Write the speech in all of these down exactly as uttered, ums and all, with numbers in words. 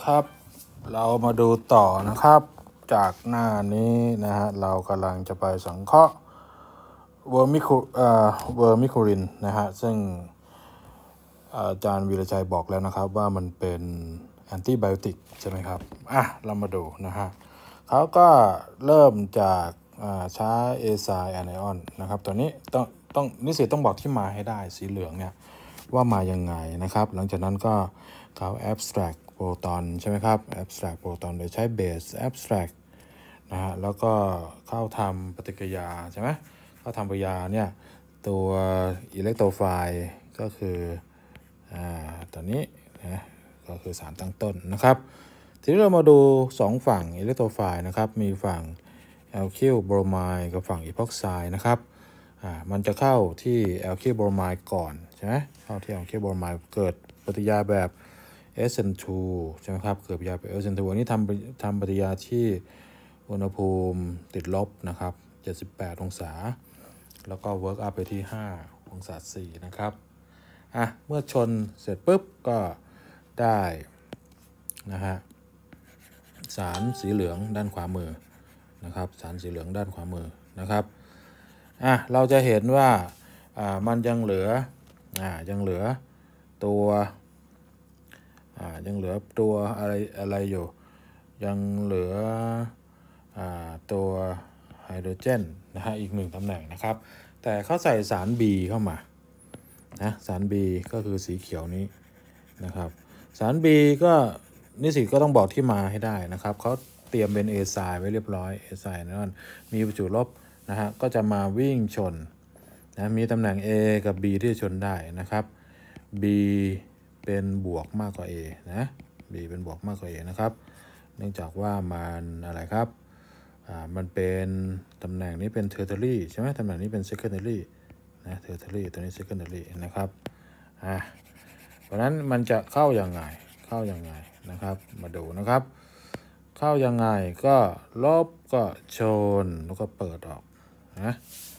ครับเรามาดูต่อนะครับจากหน้านี้นะฮะเรากำลังจะไปสังเคราะห์เวอร์มิคูเอ่อเวอร์มิคูรินนะฮะซึ่งอาจารย์วีรชัยบอกแล้วนะครับว่ามันเป็นแอนติไบโอติกใช่ไหมครับอ่ะเรามาดูนะฮะเขาก็เริ่มจากใช้เอไซน์แอนไอออนนะครับตัวนี้ต้องต้องนิสิตต้องบอกที่มาให้ได้สีเหลืองเนี่ยว่ามายังไงนะครับหลังจากนั้นก็เขา abstract โปรตอนใช่ไหมครับ abstract โปรตอนโดยใช้ base abstract นะฮะแล้วก็เข้าทำปฏิกิริยาใช่ไหมเข้าทำปฏิกิริยาเนี่ยตัวอิเล็กโทรไฟล์ก็คืออ่าตัวนี้นะก็คือสารตั้งต้นนะครับทีนี้เรามาดูสองฝั่งอิเล็กโทรไฟล์นะครับมีฝั่งแอลคิลบรอไมด์กับฝั่งอีพ็อกไซด์นะครับอ่ามันจะเข้าที่แอลคิลบรอไมด์ก่อนใช่ไหมเข้าที่แอลคิลบรอไมด์เกิดปฏิกิริยาแบบ เอส เอ็น ทู ใช่ไหมครับเกิดปฏิกิริยาแบบ เอส เอ็น ทู อันนี้ทำทำปฏิกิริยาที่อุณหภูมิติดลบนะครับเจ็ดสิบแปดองศาแล้วก็เวิร์กอัพไปที่ห้าองศาสี่นะครับอ่ะเมื่อชนเสร็จปุ๊บก็ได้นะฮะสารสีเหลืองด้านขวามือนะครับสารสีเหลืองด้านขวามือนะครับอ่ะเราจะเห็นว่าอ่ามันยังเหลืออ่ายังเหลือตัวอ่ายังเหลือตัวอะไรอะไรอยู่ยังเหลืออ่าตัวไฮโดรเจนนะฮะอีกหนึ่งตำแหน่งนะครับแต่เขาใส่สาร B เข้ามานะสาร B ก็คือสีเขียวนี้นะครับสาร B ก็นิสิตก็ต้องบอกที่มาให้ได้นะครับเขาเตรียมเป็น A ไซน์ไว้เรียบร้อย A ไซน์นั่นมีประจุลบนะฮะก็จะมาวิ่งชนนะมีตำแหน่ง A กับ B ที่ชนได้นะครับ B เป็นบวกมากกว่า A นะ B เป็นบวกมากกว่า A นะครับเนื่องจากว่ามันอะไรครับอ่ามันเป็นตำแหน่งนี้เป็น tertiary ใช่ไหมตำแหน่งนี้เป็น secondary นะ tertiary ตัวนี้ secondary นะครับอ่าเพราะนั้นมันจะเข้ายังไงเข้ายังไงนะครับมาดูนะครับเข้ายังไงก็ลบก็ชนแล้วก็เปิดออกนะ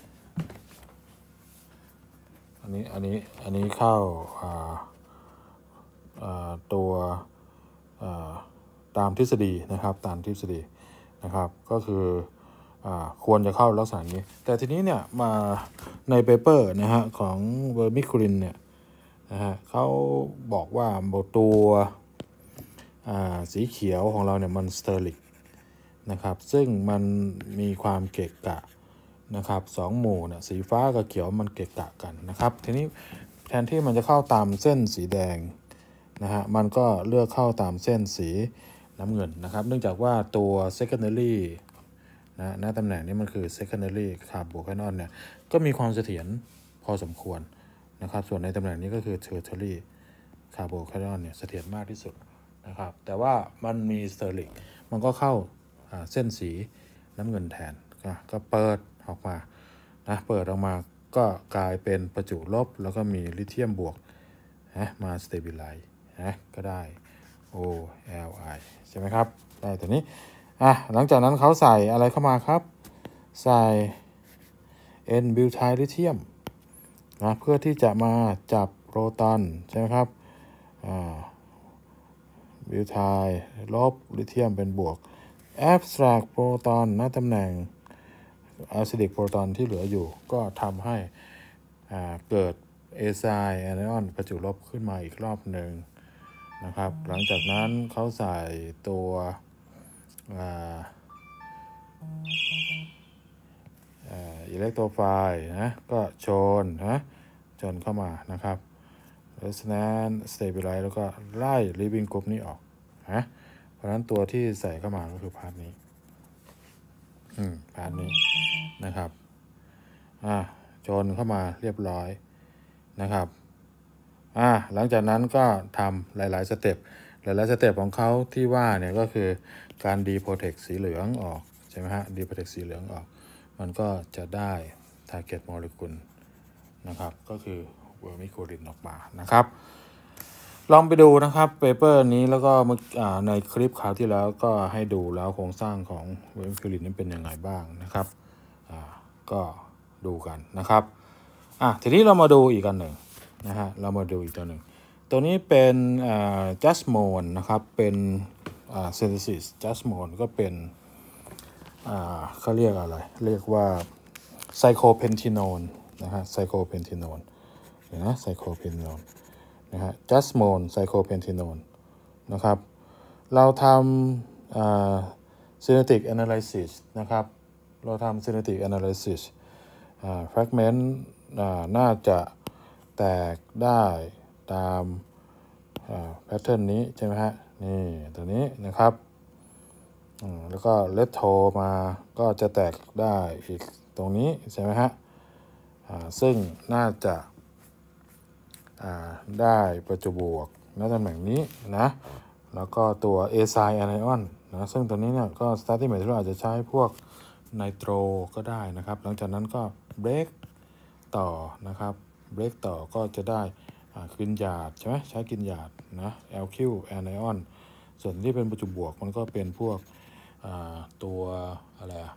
อันนี้อันนี้อันนี้เข้าอ่าตัวตามทฤษฎีนะครับตามทฤษฎีนะครับก็คืออควรจะเข้าลักษณะนี้แต่ทีนี้เนี่ยมาในเปเปอร์นะฮะของเวอร์มิคูรินเนี่ยนะฮะเขาบอกว่าตัวสีเขียวของเราเนี่ยมันสเตอริกนะครับซึ่งมันมีความเกะกะนะครับสองหมู่เนี่ยสีฟ้ากับเขียวมันเกะกะกันนะครับทีนี้แทนที่มันจะเข้าตามเส้นสีแดงนะฮะมันก็เลือกเข้าตามเส้นสีน้ำเงินนะครับเนื่องจากว่าตัว secondary นะณตำแหน่งนี้มันคือ secondary carbocation เนี่ยก็มีความเสถียรพอสมควรนะครับส่วนในตำแหน่งนี้ก็คือ tertiary carbocation เนี่ยเสถียรมากที่สุดนะครับแต่ว่ามันมีสเตอริกมันก็เข้าเส้นสีน้ำเงินแทนก็เปิดออกมานะเปิดออกมาก็กลายเป็นประจุลบแล้วก็มีลิเธียมบวกนะมา stabilize นะก็ได้ O L I ใช่ไหมครับได้ตัวนี้อ่ะหลังจากนั้นเขาใส่อะไรเข้ามาครับใส่ N บิวไทลิเธียมนะเพื่อที่จะมาจับโปรตอนใช่ไหมครับอ่าบิวไทลบลิเธียมเป็นบวก abstract โปรตอนณตำแหน่ง acidic โปรตอนที่เหลืออยู่ก็ทำให้อ่าเกิด A ไซน์แอนไอออนประจุลบขึ้นมาอีกรอบหนึ่งนะครับหลังจากนั้นเขาใส่ตัวอิเล็กโทรไฟล์นะก็ชนนะชนเข้ามานะครับแล้วสแนนสเตบิไลซ์แล้วก็ไล่ลิฟวิ่งกรุ๊ปนี้ออกนะเพราะฉะนั้นตัวที่ใส่เข้ามาก็คือพาร์ทนี้อืมพาร์ทนี้นะครับอ่าชนเข้ามาเรียบร้อยนะครับอ่าหลังจากนั้นก็ทำหลายๆสเต็ปหลายๆสเต็ปของเขาที่ว่าเนี่ยก็คือการดีโปรเทคสีเหลืองออกใช่ไหมฮะดีโปรเทคสีเหลืองออกมันก็จะได้ target molecule นะครับก็คือเวอร์มิคูรินออกมานะครับลองไปดูนะครับเปเปอร์นี้แล้วก็ในคลิปคราวที่แล้วก็ให้ดูแล้วโครงสร้างของเวอร์มิคูรินนั้นเป็นยังไงบ้างนะครับก็ดูกันนะครับอ่ะทีนี้เรามาดูอีกอันหนึ่งนะฮะเรามาดูอีกตัวหนึ่งตัวนี้เป็นจัสโมนนะครับเป็นอ่า synthesis just mode ก็เป็นอ่าเขาเรียกอะไรเรียกว่าไซโคเพนทิโนนนะฮะไซโคเพนทิโนนเห็นนะไซโคเพนทิโนนนะฮะ just mode ไซโคเพนทิโนนนะครับเราทำอ่า genetic analysis นะครับเราทำ genetic analysis อ่า fragment อ่าน่าจะแตกได้ตามแพทเทิร์นนี้ใช่ไหมฮะนี่ตัวนี้นะครับแล้วก็เลทโทมาก็จะแตกได้อีกตรงนี้ใช่ไหมฮะซึ่งน่าจะได้ประจุบวกณตำแหน่งนี้นะแล้วก็ตัว A side anion นะซึ่งตัวนี้เนี่ยก็ starting material อาจจะใช้พวกไนโตรก็ได้นะครับหลังจากนั้นก็เบรกต่อนะครับเบรกต่อก็จะได้กินหยาดใช่ไหมใช้กินหยาดนะ แอล คิว anion ส่วนที่เป็นประจุบวกมันก็เป็นพวกตัวอะไรอะ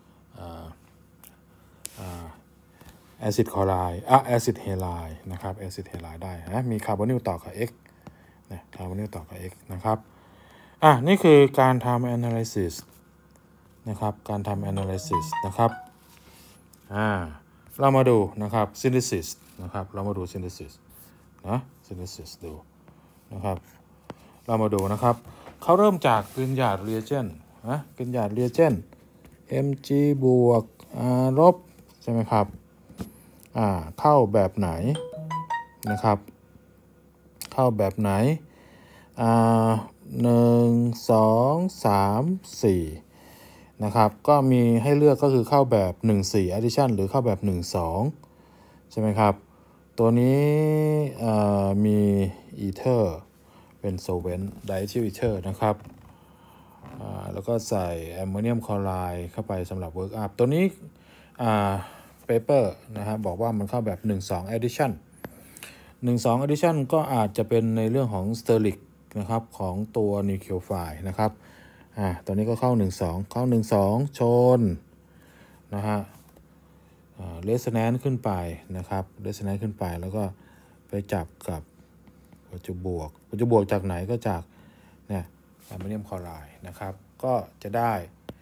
แอซิดคลอไรด์อ่ะแอซิดเฮไลด์นะครับแอซิดเฮไลด์ได้นะมีคาร์บอนิลต่อกับ X นะคาร์บอนิลต่อกับ X นะครับอ่ะนี่คือการทำ analysis นะครับการทำ analysis นะครับอ่าเรามาดูนะครับ synthesis นะครับเรามาดู synthesis นะ synthesis ดูนะครับเรามาดูนะครับเขาเริ่มจากกึนหยาด reagent นะกึนหยาด reagent Mg บวก R ลบใช่ไหมครับอ่าเข้าแบบไหนนะครับเข้าแบบไหนอ่าหนึ่งสองสามสี่นะครับก็มีให้เลือกก็คือเข้าแบบหนึ่ง สี่ addition หรือเข้าแบบหนึ่ง สองใช่ไหมครับตัวนี้มีอีเทอร์เป็นโซเวนต์ไดเอทิลอีเทอร์นะครับแล้วก็ใส่แอมโมเนียมคลอไรด์เข้าไปสำหรับเวิร์กอัพตัวนี้เปเปอร์นะฮะบอกว่ามันเข้าแบบหนึ่ง สอง addition หนึ่ง สอง addition ก็อาจจะเป็นในเรื่องของสเตอริกนะครับของตัวนิวเคลียไฟด์นะครับอ่าตัวนี้ก็เข้าหนึ่ง สองเข้าหนึ่ง สองชนนะฮะเรสแนนซ์ขึ้นไปนะครับเรสแนนซ์ขึ้นไปแล้วก็ไปจับกับประจุบวกประจุบวกจากไหนก็จากเนี่ยแอมโมเนียมคลอไรด์นะครับก็จะได้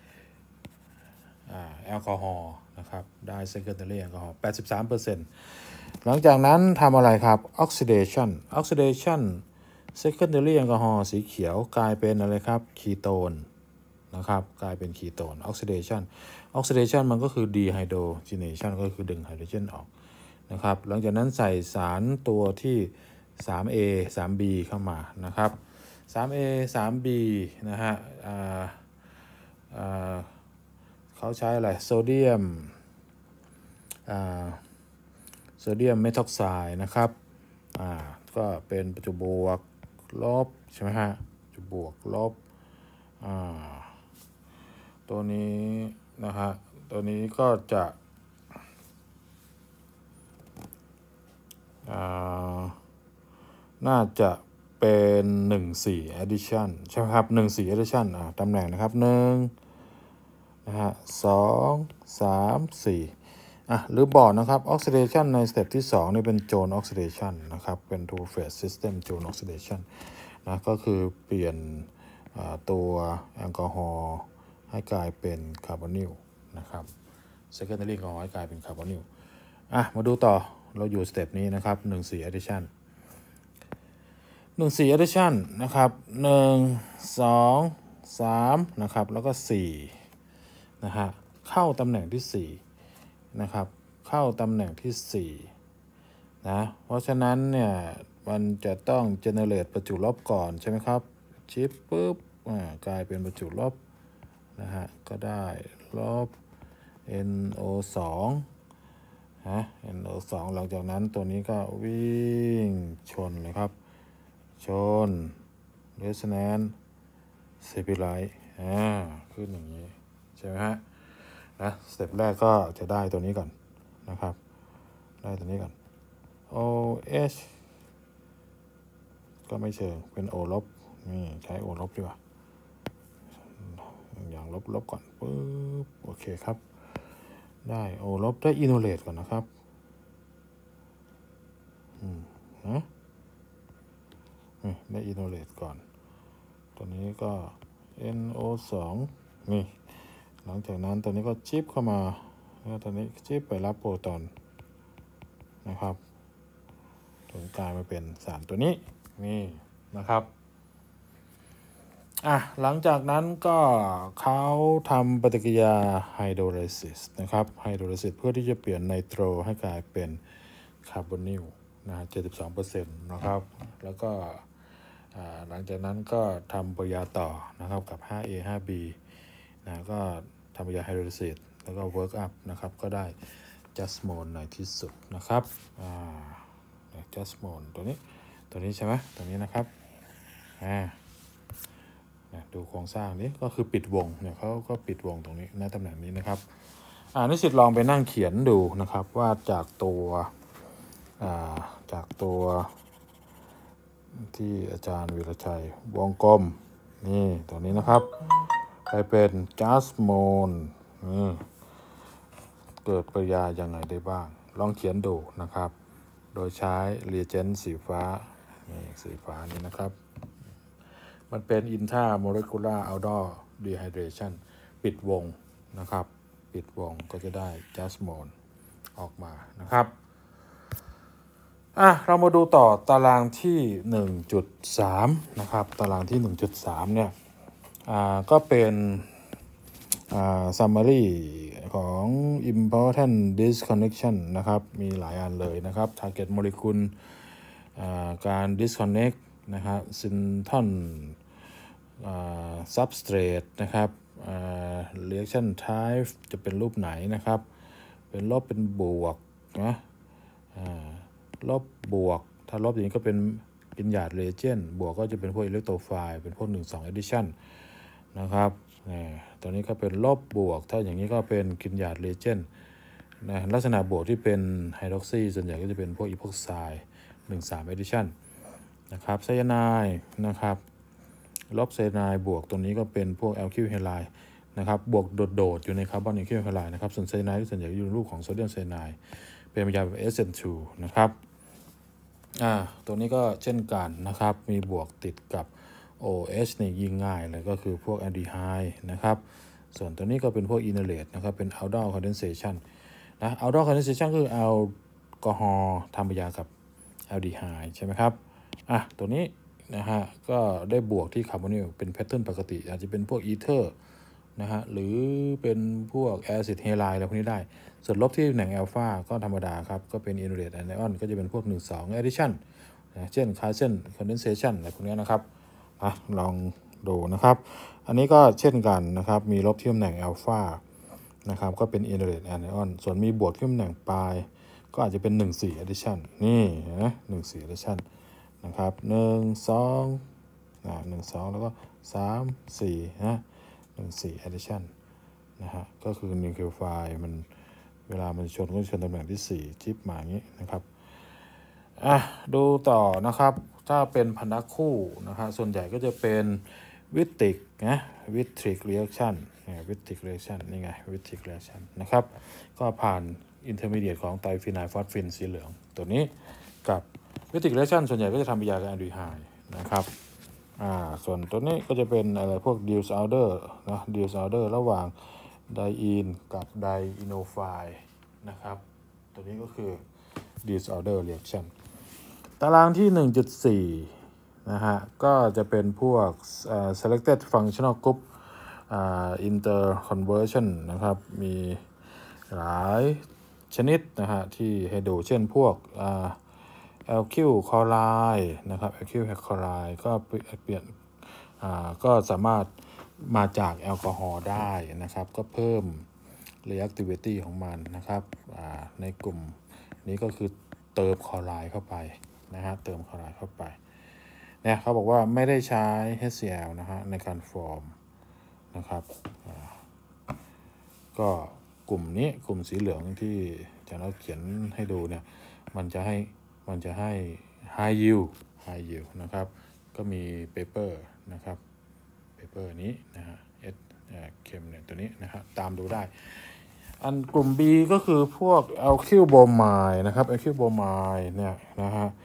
แอลกอฮอล์นะครับได้ secondary แอลกอฮอล์ แปดสิบสามเปอร์เซ็นต์ หลังจากนั้นทำอะไรครับ oxidation oxidation secondary แอลกอฮอล์สีเขียวกลายเป็นอะไรครับคีโตนนะครับกลายเป็นคีโตน oxidation oxidation มันก็คือ dehydrogenation ก็คือดึงไฮโดรเจนออกนะครับหลังจากนั้นใส่สารตัวที่ ทรี เอ ทรี บี เข้ามานะครับ ทรี เอ ทรี บี นะฮะเขาใช้อะไรโซเดียมโซเดียมเมทอกไซด์นะครับอ่าก็เป็นประจุบวกลบใช่ไหมฮะประจุบวกลบอ่าตัวนี้นะฮะตัวนี้ก็จะอ่าน่าจะเป็นหนึ่ง สี่ addition ใช่ไหมครับหนึ่ง สี่ addition อ่าตำแหน่งนะครับหนึ่งนะฮะสองสามสี่อ่ะหรือบอกนะครับ oxidation ในสเต็ปที่สองนี่เป็น Jones oxidation นะครับเป็น two phase system Jones oxidation นะก็คือเปลี่ยนตัวแอลกอฮอล์ให้กลายเป็นคาร์บอนิลนะครับ secondary แอลกอฮอล์ให้กลายเป็นคาร์บอนิลอ่ะมาดูต่อเราอยู่สเต็ปนี้นะครับหนึ่ง สี่ addition หนึ่ง สี่ addition นะครับหนึ่ง สอง สามนะครับแล้วก็สี่นะฮะเข้าตำแหน่งที่สี่นะครับเข้าตำแหน่งที่สี่นะเพราะฉะนั้นเนี่ยมันจะต้อง generate ประจุลบก่อนใช่ไหมครับชิปปุ๊บกลายเป็นประจุลบนะฮะก็ได้ลบ เอ็น โอ สองฮะ เอ็น โอ สอง หลังจากนั้นตัวนี้ก็วิ่งชนเลยครับชน resonance stabilize อ่าขึ้นอย่างนี้ใช่ไหมฮะนะสเต็ปแรกก็จะได้ตัวนี้ก่อนนะครับได้ตัวนี้ก่อน OH ก็ไม่เชิงเป็น O ลบนี่ใช้ O ลบดีกว่าอย่างลบลบก่อนปึ๊บโอเคครับได้ O ลบได้อินโนเลตก่อนนะครับอืมนะได้อินโนเลตก่อนตัวนี้ก็ เอ็น โอ สอง นี่หลังจากนั้นตัวนี้ก็ชิปเข้ามาแล้วตัวนี้ชิปไปรับโปรตอนนะครับถึงกลายมาเป็นสารตัวนี้นี่นะครับอ่ะหลังจากนั้นก็เขาทำปฏิกิริยาไฮโดรไลซิสนะครับไฮโดรไลซิสเพื่อที่จะเปลี่ยนไนโตรให้กลายเป็นคาร์บอนิลนะ เจ็ดสิบสองเปอร์เซ็นต์ นะครับแล้วก็หลังจากนั้นก็ทำปฏิกิริยาต่อนะครับกับ ไฟว์ เอ ไฟว์ บี นะก็ทำปฏิกิริยาไฮโดรไลซิสแล้วก็เวิร์กอัพนะครับก็ได้จัสโมนในที่สุดนะครับอ่าจัสโมนตัวนี้ตัวนี้ใช่ไหมตัวนี้นะครับอ่าดูโครงสร้างนี้ก็คือปิดวงเนี่ยเขาก็ปิดวงตรงนี้ในตำแหน่งนี้นะครับอ่านิสิตลองไปนั่งเขียนดูนะครับว่าจากตัวอ่าจากตัวที่อาจารย์วิรชัยวงกลมนี่ตัวนี้นะครับไปเป็นจัสโมนนี่เกิดปฏิกิริยายังไงได้บ้างลองเขียนดูนะครับโดยใช้เรียเจนต์สีฟ้านี่สีฟ้านี้นะครับมันเป็น intramolecular aldol dehydration ปิดวงนะครับปิดวงก็จะได้จัสโมนออกมานะครับอ่ะเรามาดูต่อตารางที่ หนึ่งจุดสาม นะครับตารางที่ หนึ่งจุดสาม เนี่ยอ่าก็เป็นอ่า summary ของ important disconnection นะครับมีหลายอันเลยนะครับ target molecule อ่าการ disconnect นะครับ synton อ่า substrate นะครับอ่า reaction type จะเป็นรูปไหนนะครับเป็นลบเป็นบวกนะอ่าลบบวกถ้าลบอย่างนี้ก็เป็นกินหยาดเรเจนบวกก็จะเป็นพวกอิเล็กโทรไฟล์เป็นพวกหนึ่ง สอง addition นะครับตัวนี้ก็เป็นลบบวกถ้าอย่างนี้ก็เป็นกินหยาดเรเจนนะลักษณะบวกที่เป็นไฮดรอกซีส่วนใหญ่ก็จะเป็นพวกอีโพกไซด์หนึ่ง สาม addition นะครับไซยาไนด์นะครับลบไซยาไนด์บวกตรงนี้ก็เป็นพวกแอลคิลไฮไลด์นะครับบวกโดดๆอยู่ในคาร์บอนแอลคิลไฮไลด์นะครับส่วนไซยาไนด์ส่วนใหญ่อยู่ในรูปของโซเดียมไซยาไนด์เป็นปฏิกิริยาแบบ เอส เอ็น ทู นะครับอ่าตัวนี้ก็เช่นกันนะครับมีบวกติดกับ โอ เอช นี่ยิ่งง่ายเลยก็คือพวกแอลดีไฮด์นะครับส่วนตัวนี้ก็เป็นพวกอินเนอร์เลตนะครับเป็นอัลดอลคอนเดนเซชันนะอัลดอลคอนเดนเซชันคือแอลกอฮอล์ทำปฏิกิริยากับแอลดีไฮด์ใช่ไหมครับอ่ะตัวนี้นะฮะก็ได้บวกที่คาร์บอนิลเป็นแพทเทิร์นปกติอาจจะเป็นพวกอีเทอร์นะฮะหรือเป็นพวกแอซิดเฮไลด์อะไรพวกนี้ได้ส่วนลบที่ตำแหน่งอัลฟาก็ธรรมดาครับก็เป็นอินเนอร์เลตแอนไอออนก็จะเป็นพวกหนึ่ง สอง addition นะเช่นคาร์เซนคอนเดนเซชันอะไรพวกนี้นะครับอ่ะลองดูนะครับอันนี้ก็เช่นกันนะครับมีลบที่ตำแหน่งอัลฟานะครับก็เป็นอินเนอร์เลตแอนไอออนส่วนมีบวกที่ตำแหน่งปลายก็อาจจะเป็นหนึ่ง สี่ addition นี่นะหนึ่ง สี่ addition นะครับหนึ่ง สองอ่าหนึ่ง สองแล้วก็สาม สี่นะหนึ่ง สี่ addition นะฮะก็คือนิวเคลียไฟล์มันเวลามันชนก็ชนตำแหน่งที่สี่ชิปมาอย่างนี้นะครับอ่ะดูต่อนะครับถ้าเป็นพันธะคู่นะครับส่วนใหญ่ก็จะเป็นวิตริกนะวิตริกเรีแอคชั่นวิตริกเรีแอคชั่นนี่ไงวิตริกเรีแอคชั่นนะครับก็ผ่านอินเทอร์มีเดียตของไตรฟีไนล์ฟอสฟินสีเหลืองตัวนี้กับวิตริกเรีแอคชั่นส่วนใหญ่ก็จะทำปฏิกิริยากับแอลดีไฮด์นะครับอ่าส่วนตัวนี้ก็จะเป็นอะไรพวกดิวส์อัลเดอร์นะดิวส์อัลเดอร์ระหว่างไดอีนกับไดอิโนไฟล์นะครับตัวนี้ก็คือ disorder reaction ตารางที่ หนึ่งจุดสี่ นะฮะก็จะเป็นพวก uh, selected functional group uh, interconversion นะครับมีหลายชนิดนะฮะที่ให้ดูเช่นพวก uh, alkyl chloride นะครับ alkyl chloride ก็เปลี่ยนอ่าก็สามารถมาจากแอลกอฮอล์ได้นะครับก็เพิ่ม reactivity ของมันนะครับในกลุ่มนี้ก็คือเติมคลอไรด์เข้าไปนะฮะเติมคลอไรด์เข้าไปเนี่ยเขาบอกว่าไม่ได้ใช้ เอช ซี แอล นะฮะในการฟอร์มนะครับก็กลุ่มนี้กลุ่มสีเหลืองที่จะเราเขียนให้ดูเนี่ยมันจะให้มันจะให้ high yield high yield นะครับก็มีเปเปอร์นะครับเปเปอร์นี้นะฮะเอสเคมเนี่ยตัวนี้นะฮะตามดูได้อันกลุ่ม B ก็คือพวกแอลคิลโบไมด์นะครับแอลคิลโบไมด์เนี่ยนะฮะ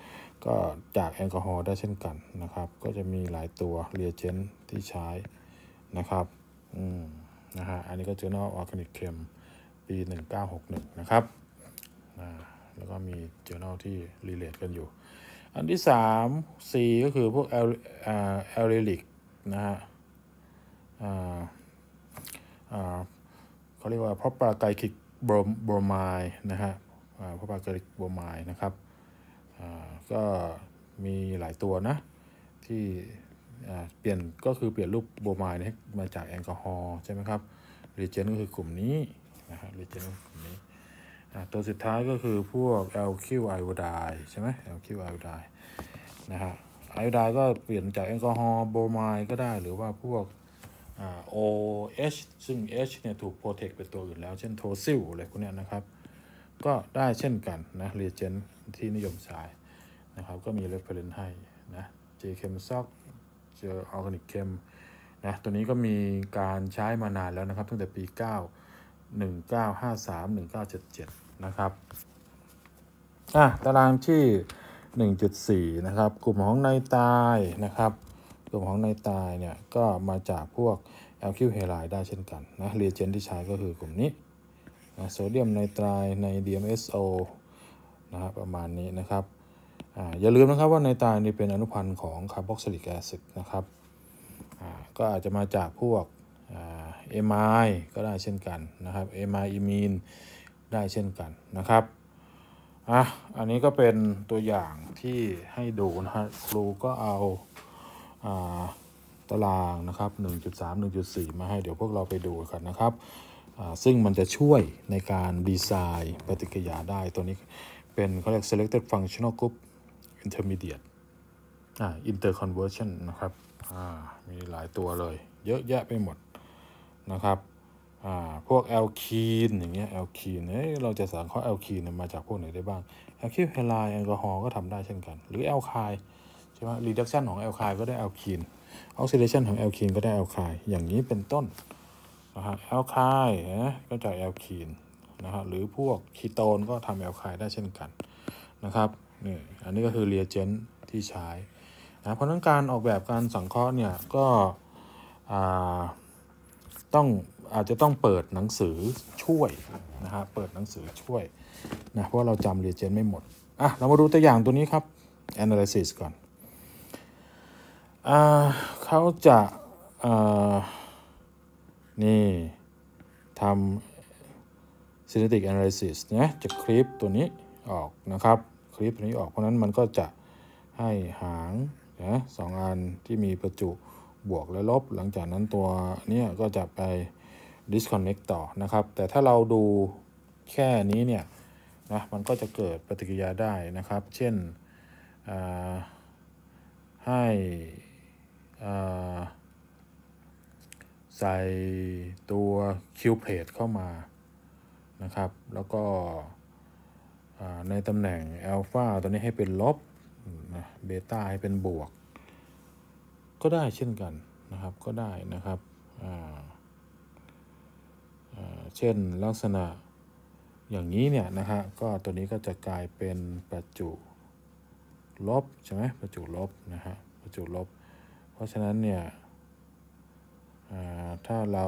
ก็จากแอลกอฮอล์ได้เช่นกันนะครับก็จะมีหลายตัวเรียเจนต์ที่ใช้นะครับอืมนะฮะอันนี้ก็ Journal of Organic Chem ปีหนึ่งเก้าหกหนึ่งนะครับอ่าแล้วก็มี Journal ที่ relate กันอยู่อันที่สาม C ก็คือพวก แอล อ่า Allylic นะฮะอ่าอ่าเขาเรียกว่า Propagyric Bromide นะฮะอ่า Propagyric Bromide นะครับอ่าก็มีหลายตัวนะที่เปลี่ยนก็คือเปลี่ยนรูปโบมายด์ให้มาจากแอลกอฮอล์ใช่ไหมครับรีเจนก็คือกลุ่มนี้นะฮะรีเจนกลุ่มนี้ตัวสุดท้ายก็คือพวก แอล คิว ไอโอไดด์ใช่ไหม แอล คิว ไอโอไดด์นะฮะไอโอไดด์ก็เปลี่ยนจากแอลกอฮอล์โบมายด์ก็ได้หรือว่าพวก โอ เอช ซึ่ง H เนี่ยถูกโปรเทคเป็นตัวอื่นแล้วเช่นโทซิลอะไรพวกนี้นะครับก็ได้เช่นกันนะรีเจนที่นิยมใช้นะครับก็มี reference ให้นะ J Chemsoc เจอ Organic Chem นะตัวนี้ก็มีการใช้มานานแล้วนะครับตั้งแต่ปีเก้า หนึ่งเก้าห้าสาม หนึ่งเก้าเจ็ดเจ็ดนะครับอ่ะตารางที่ หนึ่งจุดสี่ นะครับกลุ่มของไนไตรนะครับกลุ่มของไนไตรเนี่ยก็มาจากพวก แอล คิว ไฮไลด์ได้เช่นกันนะเรียเจนที่ใช้ก็คือกลุ่มนี้นะโซเดียมไนไตรใน ดี เอ็ม เอส โอ นะครับประมาณนี้นะครับอ่าอย่าลืมนะครับว่าไนไตรนี่เป็นอนุพันธ์ของคาร์บอกซิลิกแอซิดนะครับอ่าก็อาจจะมาจากพวกเอมายก็ได้เช่นกันนะครับเอมายอีมีนได้เช่นกันนะครับอ่ะอันนี้ก็เป็นตัวอย่างที่ให้ดูนะฮะครูก็เอาอ่าตารางนะครับ หนึ่งจุดสาม หนึ่งจุดสี่ มาให้เดี๋ยวพวกเราไปดูกันนะครับซึ่งมันจะช่วยในการดีไซน์ปฏิกิริยาได้ตัวนี้เป็นเขาเรียก selected functional group intermediate อ่า interconversion นะครับอ่ามีหลายตัวเลยเยอะแยะไปหมดนะครับอ่าพวกแอลคีนอย่างเงี้ยแอลคีนเอ้ยเราจะสังเคราะห์แอลคีนมาจากพวกไหนได้บ้างแอลคิลไฮไลด์แอลกอฮอล์ก็ทำได้เช่นกันหรือแอลไคล์ใช่ไหม reduction ของแอลไคล์ก็ได้แอลคีน oxidation ของแอลคีนก็ได้แอลไคล์อย่างนี้เป็นต้นนะฮะแอลไคล์นะก็จากแอลคีนนะฮะหรือพวกคีโตนก็ทำแอลไคล์ได้เช่นกันนะครับนี่อันนี้ก็คือ reagent ที่ใช้นะเพราะนั้นการออกแบบการสังเคราะห์เนี่ยก็ต้องอาจจะต้องเปิดหนังสือช่วยนะฮะเปิดหนังสือช่วยนะเพราะเราจำ reagent ไม่หมดอ่ะเรามาดูตัวอย่างตัวนี้ครับ analysis ก่อนอ่าเขาจะอ่านี่ทำ synthetic analysis นะจะคลิปตัวนี้ออกนะครับคลิปตัวนี้ออกเพราะนั้นมันก็จะให้หางนะสองอันที่มีประจุบวกและลบหลังจากนั้นตัวนี้ก็จะไป disconnect ต่อนะครับแต่ถ้าเราดูแค่นี้เนี่ยนะมันก็จะเกิดปฏิกิริยาได้นะครับเช่นให้ใส่ตัวคิวเพลทเข้ามานะครับแล้วก็ในตำแหน่งอัลฟาตัวนี้ให้เป็นลบนะเบต้าให้เป็นบวกก็ได้เช่นกันนะครับก็ได้นะครับเช่นลักษณะอย่างนี้เนี่ยนะฮะก็ตัวนี้ก็จะกลายเป็นประจุลบใช่ไหมประจุลบนะฮะประจุลบเพราะฉะนั้นเนี่ยถ้าเรา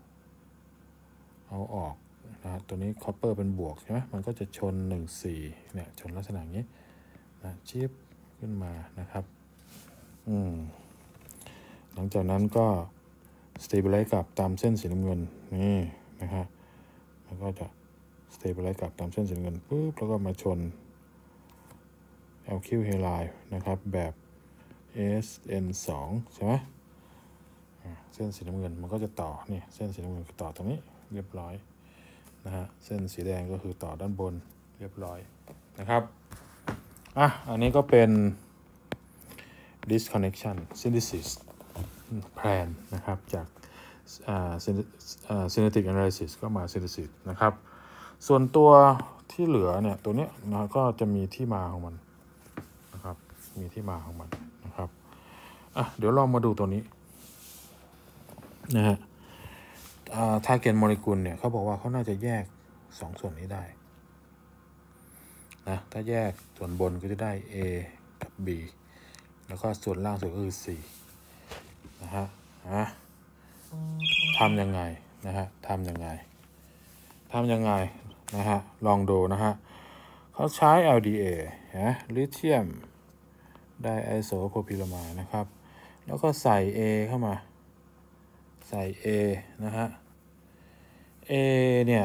เอาออกนะตัวนี้คอปเปอร์เป็นบวกใช่ไหมมันก็จะชนหนึ่งสี่เนี่ยชนลักษณะนี้นะชิปขึ้นมานะครับอืมหลังจากนั้นก็ stabilize กับตามเส้นสีน้ำเงินนี่นะฮะแล้วก็จะ stabilize กับตามเส้นสีน้ำเงินปุ๊บแล้วก็มาชน แอล คิว halide นะครับแบบ เอส เอ็น สอง ใช่ไหมเส้นสีน้ำเงินมันก็จะต่อนี่เส้นสีน้ำเงินต่อตรงนี้เรียบร้อยนะฮะเส้นสีแดงก็คือต่อด้านบนเรียบร้อยนะครับอ่ะอันนี้ก็เป็น disconnection synthesis plan นะครับจากอ่า synthetic analysis ก็มา synthesis นะครับส่วนตัวที่เหลือเนี่ยตัวนี้นะก็จะมีที่มาของมันนะครับมีที่มาของมันนะครับอ่ะเดี๋ยวลองมาดูตัวนี้นะฮะทาร์เก็ตโมเลกุลเนี่ยเขาบอกว่าเขาน่าจะแยกสองส่วนนี้ได้นะถ้าแยกส่วนบนก็จะได้ A กับ B แล้วก็ส่วนล่างสุดก็คือ C นะฮะนะทำยังไงนะฮะทำยังไงทำยังไงนะฮะลองดูนะฮะเขาใช้ แอล ดี เอ นะลิเธียมไดไอโซโพรพิลามายนะครับแล้วก็ใส่ A เข้ามาใส่ A นะฮะ A เนี่ย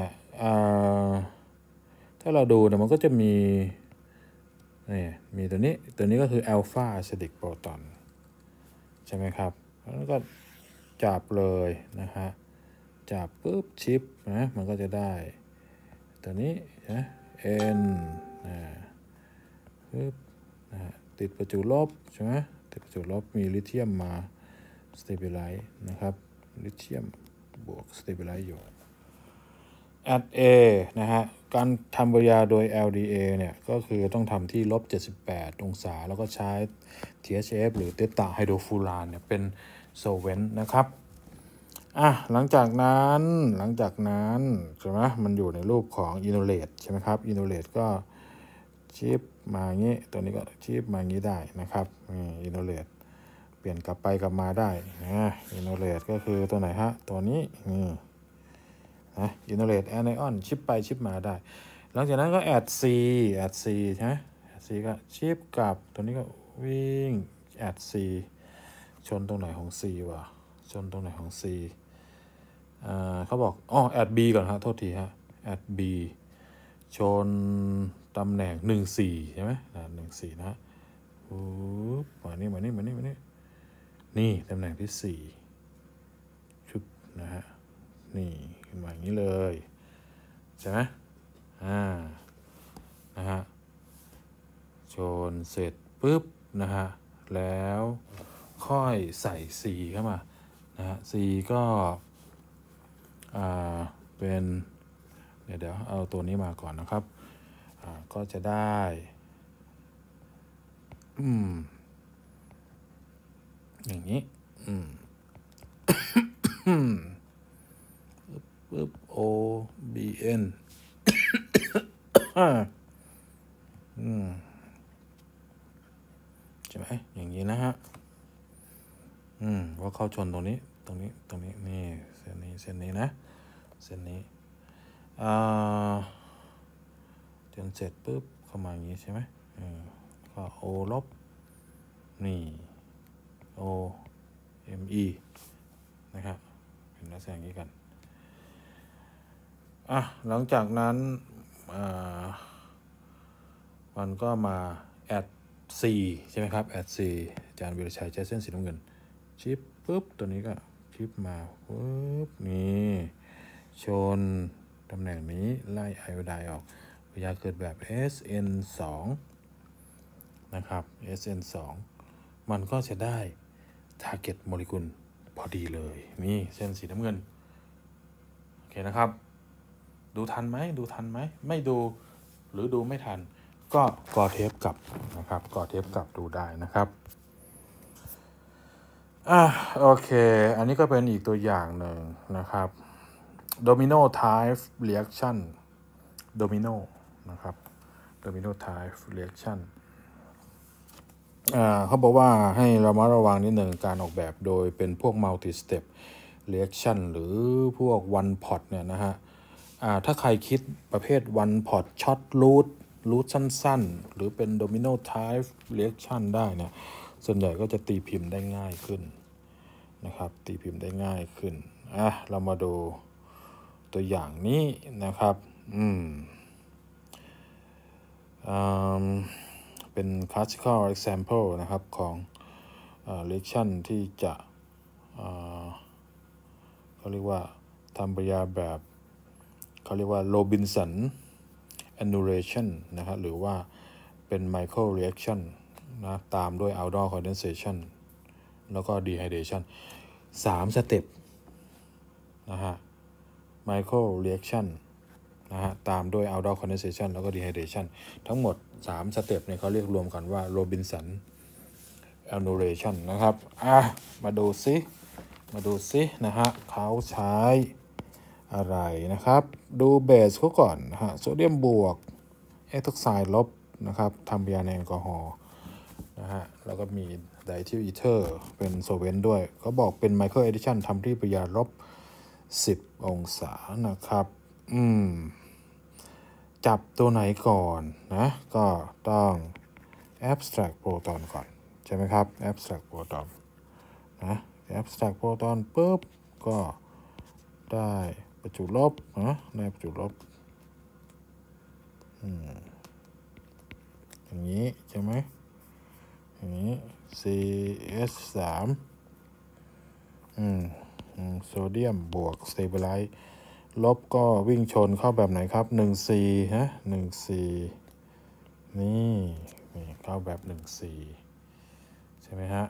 ถ้าเราดูเนี่ยมันก็จะมีนี่มีตัวนี้ตัวนี้ก็คืออัลฟาอะซิติกโปรตอนใช่ไหมครับแล้วก็จับเลยนะฮะจับปุ๊บชิปนะมันก็จะได้ตัวนี้นะ N นะปุ๊บนะติดประจุลบใช่ไหมติดประจุลบมีลิเธียมมาสเตเบลไลซ์นะครับลิเธียมบวกสเตเบลไลซ์อยู่ at A นะฮะการทำปฏิกิริยาโดย แอล ดี เอ เนี่ยก็คือต้องทำที่ลบเจ็ดสิบแปดองศาแล้วก็ใช้ ที เอช เอฟ หรือเตตาไฮโดรฟูรานเนี่ยเป็นโซเวนต์นะครับอ่ะหลังจากนั้นหลังจากนั้นใช่ไหมมันอยู่ในรูปของอินโนเลตใช่ไหมครับอินโนเลตก็ชิปมาอย่างนี้ตัวนี้ก็ชิปมาอย่างนี้ได้นะครับอินโนเลตเปลี่ยนกลับไปกลับมาได้นะอินโนเลตก็คือตัวไหนฮะตัวนี้นี่นะอินโนเลตแอนไอออนชิปไปชิปมาได้หลังจากนั้นก็แอด C แอด C ใช่ไหมแอด C ก็ชิปกับตัวนี้ก็วิ่งแอด C ชนตรงไหนของ C วะชนตรงไหนของ C อ่าเขาบอกอ๋อแอด B ก่อนฮะโทษทีฮะแอด B ชนตำแหน่งหนึ่งสี่ใช่ไหมหนึ่งสี่นะปุ๊บมานี่มานี่มานี่มานี่นี่ตำแหน่งที่สี่ชุบนะฮะนี่ขึ้นมาอย่างนี้เลยใช่ไหมอ่านะฮะชนเสร็จปุ๊บนะฮะแล้วค่อยใส่ C เข้ามานะฮะ C ก็อ่าเป็นเดี๋ยวเดี๋ยวเอาตัวนี้มาก่อนนะครับอ่าก็จะได้อืมอย่างนี้อืมปึ๊บ O B N อืมใช่ไหมอย่างนี้นะฮะอืมว่าเข้าชนตรงนี้ตรงนี้ตรงนี้นี่เส้นนี้เส้นนี้นะเส้นนี้อ่าจนเสร็จปุ๊บเข้ามาอย่างนี้ใช่ไหมอืมก็ O ลบนี่ O M E นะครับเป็นลักษณะอย่างนี้กันอ่ะหลังจากนั้นมันก็มาแอด C ใช่ไหมครับแอด C อาจารย์วิรชัยใช้เส้นสีน้ำเงินชิปปุ๊บตัวนี้ก็ชิปมาปุ๊บนี่ชนตำแหน่งนี้ไล่ไอโอไดน์ออกปฏิกิริยาเกิดแบบ เอส เอ็น สอง นะครับ เอส เอ็น สอง มันก็จะได้ target molecule พอดีเลยนี่เส้นสีน้ำเงินโอเคนะครับดูทันไหมดูทันไหมไม่ดูหรือดูไม่ทันก็กอเทปกลับนะครับกอเทปกลับดูได้นะครับอ่ะโอเคอันนี้ก็เป็นอีกตัวอย่างหนึ่งนะครับ domino type reaction domino นะครับ domino type reaction อ่าเขาบอกว่าให้เรามาระวังนิดหนึ่งการออกแบบโดยเป็นพวก multi step reaction หรือพวก one pot เนี่ยนะฮะอ่าถ้าใครคิดประเภท one pot short root root สั้นๆหรือเป็น domino type reaction ได้เนี่ยส่วนใหญ่ก็จะตีพิมพ์ได้ง่ายขึ้นนะครับตีพิมพ์ได้ง่ายขึ้นอ่ะเรามาดูตัวอย่างนี้นะครับอืมอ่าเป็น classical example นะครับของ reaction ที่จะเขาเรียกว่าทำปฏิกิริยาแบบเขาเรียกว่า Robinson annulation นะครับหรือว่าเป็น micro reaction นะตามด้วย aldol condensation แล้วก็ dehydration สามสเต็ปนะฮะ micro reaction นะฮะตามด้วย aldol condensation แล้วก็ dehydration ทั้งหมดสามสเต็ปเนี่ยเขาเรียกรวมกันว่า Robinson annulation นะครับอ่ะมาดูซิมาดูซินะฮะเขาใช้อะไรนะครับดูเบสเขาก่อนนะฮะโซเดียมบวกเอทอกไซด์ลบนะครับทำปฏิกิริยาในแอลกอฮอล์ฮะแล้วก็มีไดทิลอีเทอร์เป็นโซเวนด้วยเขาบอกเป็นไมเคิลเอดิชันทำที่ปริมาณลบสิบองศานะครับอืมจับตัวไหนก่อนนะก็ต้อง abstract proton ก่อนใช่ไหมครับ abstract proton นะ abstract proton ปุ๊บก็ได้ประจุลบนะได้ประจุลบอืมอย่างนี้ใช่ไหมอย่างนี้ ซี เอช สาม อืมโซเดียมบวกสเตเบลไลซ์ลบก็วิ่งชนเข้าแบบไหนครับหนึ่ง ซี ฮะหนึ่ง ซี นี่นี่เข้าแบบหนึ่ง ซี ใช่ไหมฮะ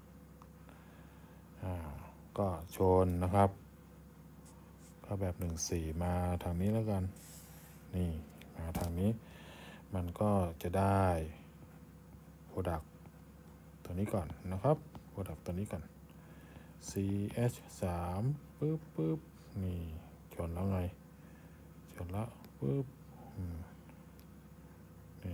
อ่าก็ชนนะครับเข้าแบบหนึ่ง ซี มาทางนี้แล้วกันนี่มาทางนี้มันก็จะได้โปรดักต์ตัวนี้ก่อนนะครับโปรดักต์ตัวนี้ก่อน ซี เอช สาม ปึ๊บปึ๊บนี่ชนแล้วไงชนแล้วปึ๊บนี่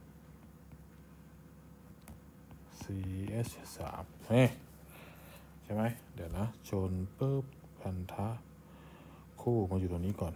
ซี เอช สาม เฮ้ใช่ไหมเดี๋ยวนะชนปึ๊บพันธะคู่มาอยู่ตรงนี้ก่อน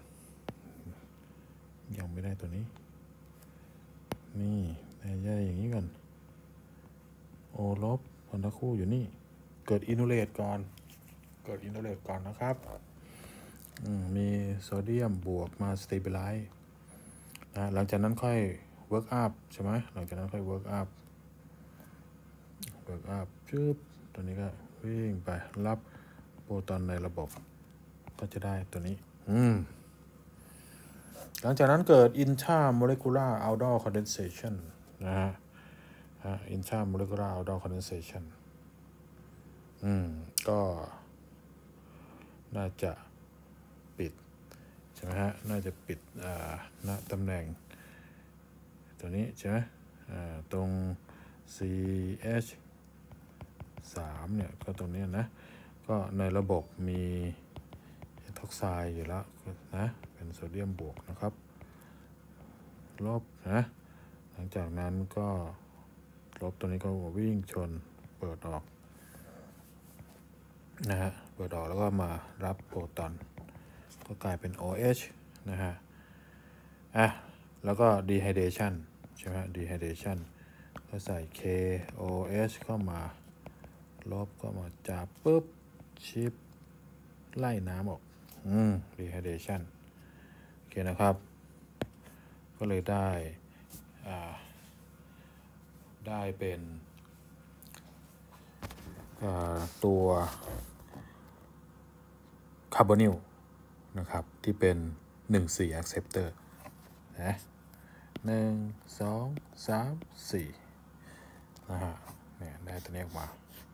ยังไม่ได้ตัวนี้นี่ได้อย่างนี้ก่อนโอลบพันธะคู่อยู่นี่เกิดอินูเลตก่อนเกิดอินูเลตก่อนนะครับมีโซเดียมบวกมาสเตเบลไลซ์นะหลังจากนั้นค่อยเวิร์กอัพใช่ไหมหลังจากนั้นค่อยเวิร์กอัพเวิร์กอัพจึ๊บตัวนี้ก็วิ่งไปรับโปรตอนในระบบก็จะได้ตัวนี้อืมหลังจากนั้นเกิด intramolecular aldol condensation นะฮะ intramolecular aldol condensation อืมก็น่าจะปิดใช่ไหมฮะน่าจะปิดอ่าณตำแหน่งตัวนี้ใช่ไหมอ่าตรง ซี เอช สาม เนี่ยก็ตรงนี้นะก็ในระบบมีท็อกไซด์อยู่แล้วนะเป็นโซเดียมบวกนะครับลบนะหลังจากนั้นก็ลบตัวนี้ก็วิ่งชนเปิดออกนะฮะเปิดออกแล้วก็มารับโปรตอนก็กลายเป็น โอ เอช นะฮะอ่ะแล้วก็ dehydration ใช่ไหม dehydration ก็ใส่ เค โอ เอช เข้ามาลบก็มาจับปุ๊บชิปไล่น้ำออกอืม dehydration โอเคนะครับก็เลยได้อ่าได้เป็นตัวคาร์บอนิลนะครับที่เป็นหนึ่ง สี่ acceptor นะหนึ่ง สอง สาม สี่นะฮะเนี่ยได้ตัวนี้ออกมา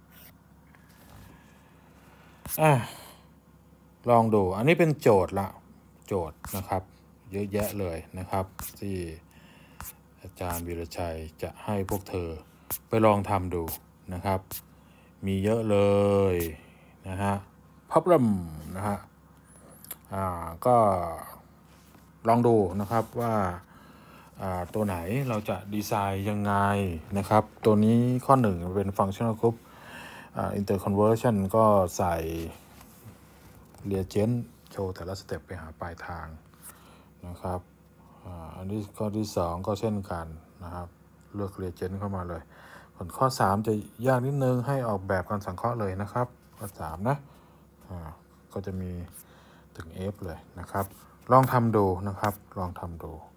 อ่ะลองดูอันนี้เป็นโจทย์ละโจทย์นะครับเยอะแยะเลยนะครับที่อาจารย์วีรชัยจะให้พวกเธอไปลองทำดูนะครับมีเยอะเลยนะฮะพับรัมนะฮะอ่าก็ลองดูนะครับว่าตัวไหนเราจะดีไซน์ยังไงนะครับตัวนี้ข้อหนึ่งเป็น functional group interconversion ก็ใส่ reagent โชว์แต่ละสเต็ปไปหาปลายทางนะครับอันนี้ข้อที่สองก็เช่นกันนะครับเลือก reagent เข้ามาเลยส่วนข้อสามจะยากนิดนึงให้ออกแบบการสังเคราะห์เลยนะครับข้อสามนะก็จะมีถึง F เลยนะครับลองทำดูนะครับลองทำดู